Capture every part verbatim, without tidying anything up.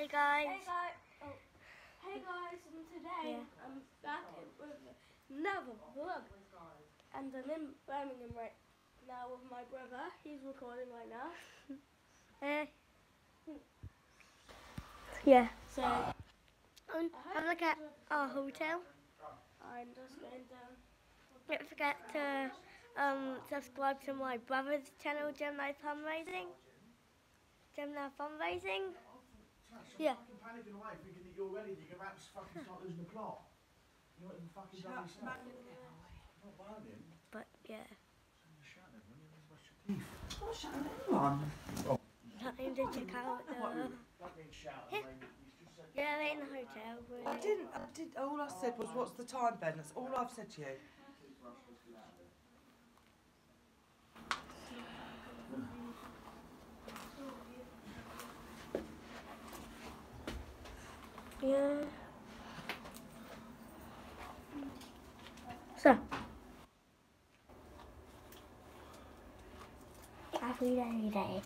Hey guys. Hey guys. Oh. Hey guys, and today yeah. I'm back with another vlog. And I'm in Birmingham right now with my brother. He's recording right now. Uh, yeah. So um, have a look at our hotel. I'm just going to Don't forget to um, subscribe to my brother's channel, Gemini Fundraising. Gemini Fundraising. Yeah. Fucking panicking away, thinking that you're ready, and you're about to fucking start losing the plot. You're not even fucking done yourself. Not burning. But yeah. You're shouting everyone, you haven't brushed your teeth. I'm not shouting at anyone. Oh. Time to check out the. That means shout. I mean, you just said. Yeah, we're in the hotel. We're I didn't. I did. All I said was, "What's the time, Ben?" That's all I've said to you. Yeah. So. Every day, every day.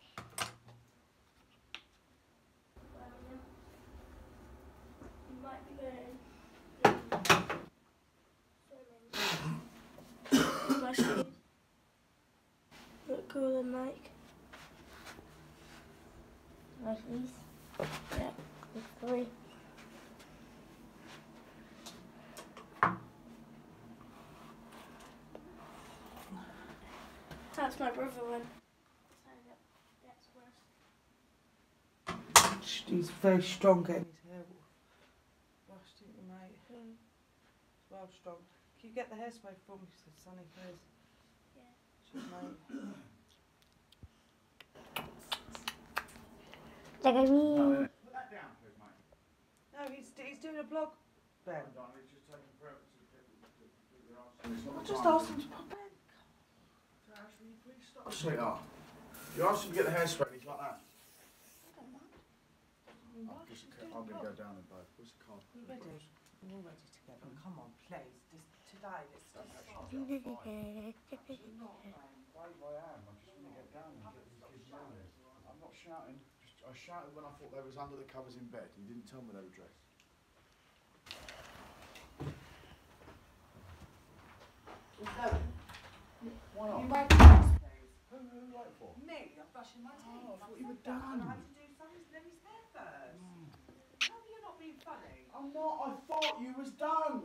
You might be going swimming. Brush teeth. Look cool and Mike. Brush these. Yeah. Look three. That's my brother one. He's very strong getting his hair brushed, didn't you, mate? Mm. It's well strong. Can you get the hairspray for me, so Sonny, please? Yeah. Cheers, mate. Look at me. No, put that down, please, mate. No, he's he's doing a vlog, Ben. Hold on, it's just taking forever to get the, the, the answer. I just asked him to pop in. Ash, will you please stop? Sweetheart, you asked him to get the hairspray, he's like that. I'm, just, I'm going to go down and both. Where's the card? You ready? We're all ready together. Come on, please. Just today, let's just start. Wait, I am. I just want to get down and get these kids down here. I'm not shouting. Just, I shouted when I thought they was under the covers in bed. You didn't tell me they were dressed. Why not? You wait for us, please. Who, who are you waiting for? Me, I'm brushing my teeth. Oh, I thought you were I said that. done. I had to do something to his hair first. Mm. How are you not being funny? I'm not. I thought you was done.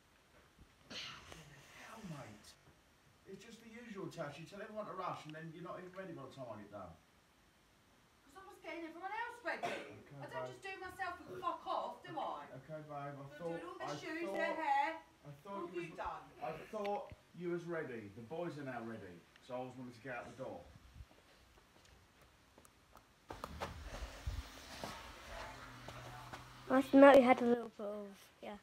Hell, mate. It's just the usual task. You tell everyone to rush and then you're not even ready by the time I get done. Because I was getting everyone else ready. Okay, I don't babe. just do myself and fuck off, do I? Okay, babe. I I'm thought. doing all the I shoes, thought, their hair. I thought What have you you was. done? I thought you was ready. The boys are now ready. So I was wanting to get out the door. Nice to know you had a little bit of, yeah.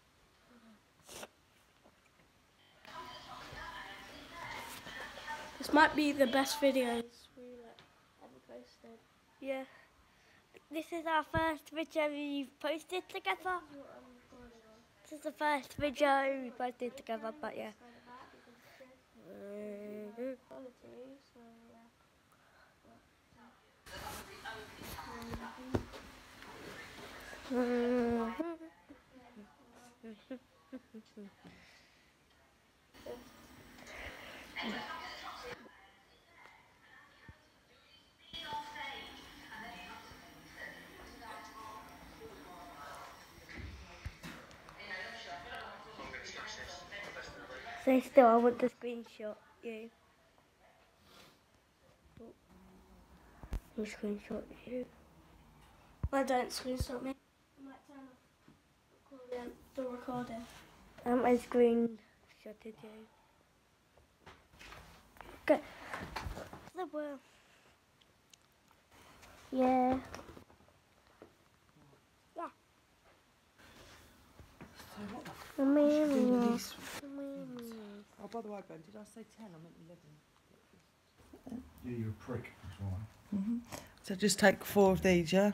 This might be the best videos we like, ever posted. Yeah. This is our first video we've posted together. This is the first video we posted together, but yeah. Mm-hmm. Mm-hmm. Stay still, I want the screenshot you. I'll screenshot you. I don't screenshot me. I might turn off recording, the recording. Um, I screenshotted you. Okay. The world. Yeah. Yeah. So what the f*** I'm should we do with in. these things? Oh, by the way, Ben, did I say ten? I meant eleven. Yeah, you're a prick. That's why. Mm-hmm. So just take four of these, yeah?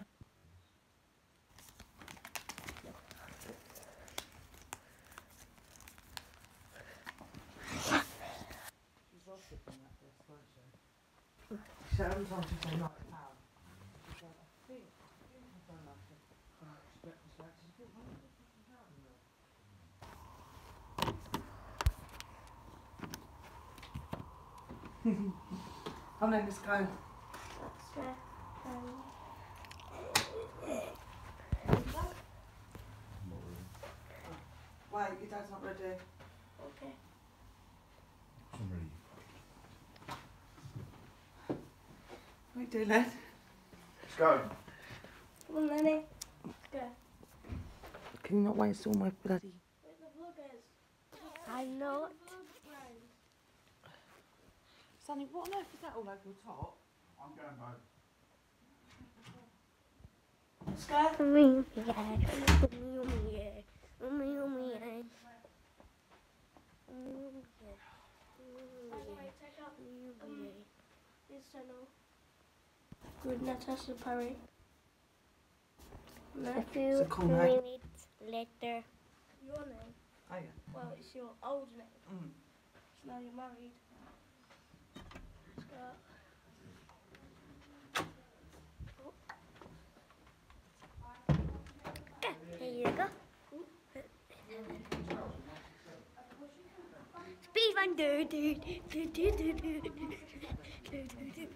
She's well sick on that dress, won't she? She every time she say like pound. She's like, I think, I think I've done that. Come on, let's go. Square. Um, Wait, your dad's not ready. okay. I'm ready. What are you doing, lad? Let's go. Come on, Lenny. Let's go. Can you not wait till my bloody... Where the vloggers? I'm not. Sonny, what on earth is that all over your top? I'm going home. Let's go. Me, yeah. Me, me, yeah. Me, me, yeah. By the way, check out um, his channel. Good Natasha Perry. No, A It's few a cool name. minutes later. your name. Oh, yeah. Well, it's your old name. Mm. So now you're married. Let's go. Here you go. Speed run, do do do do do do do do.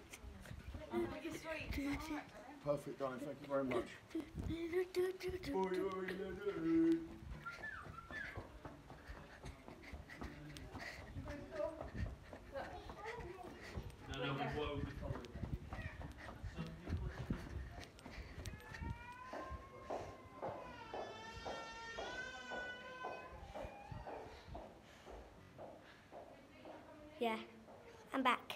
Perfect, darling. Thank you very much. Do Oi, oi, oi, oi. Yeah, I'm back.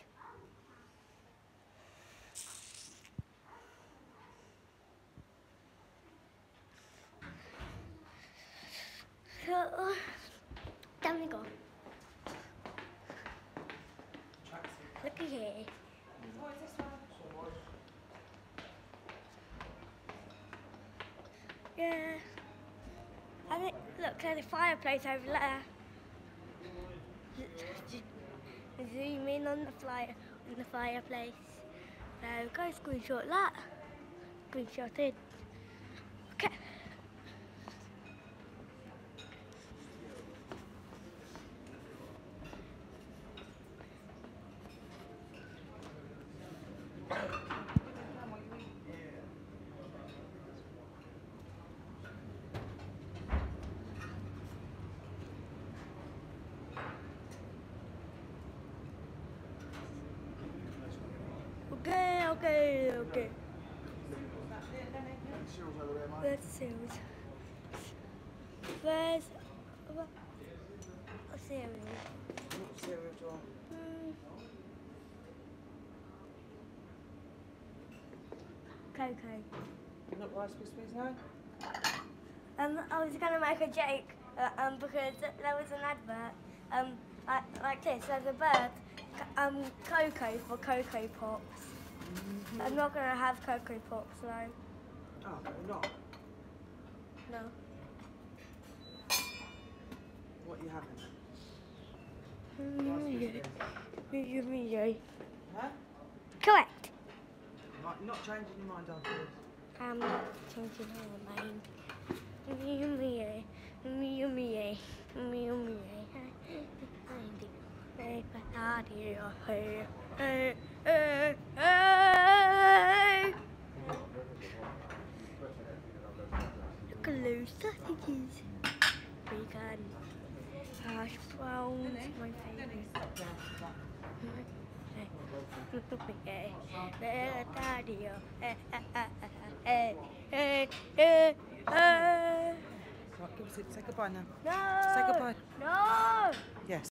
So, down we go. Look at here. Yeah. I think, look, there's a fireplace over there. Zoom in on the fly on the fireplace. So go screenshot that. Screenshotted. Okay. Okay, okay, okay. Cyril's over there, mate. Where's the cereals? Where's what? A cereal? What cereal do you want? Mm. Cocoa. Not Rice Krispies, no? Um, I was gonna make a joke, uh, um, because there was an advert, um, like, like this. There's a bird, c- um, Cocoa for Cocoa Pops. Mm-hmm. I'm not gonna have Cocoa Pops, no. Oh, no, not. No. What are you having? Huh? Correct. Right, you're not changing your mind after this. I'm not changing my mind. Me, me, me, me, me, me. Look at those sausages. Bacon, hash browns, my favourite. Right, give us a, say goodbye now. No! Say goodbye. No! Yes.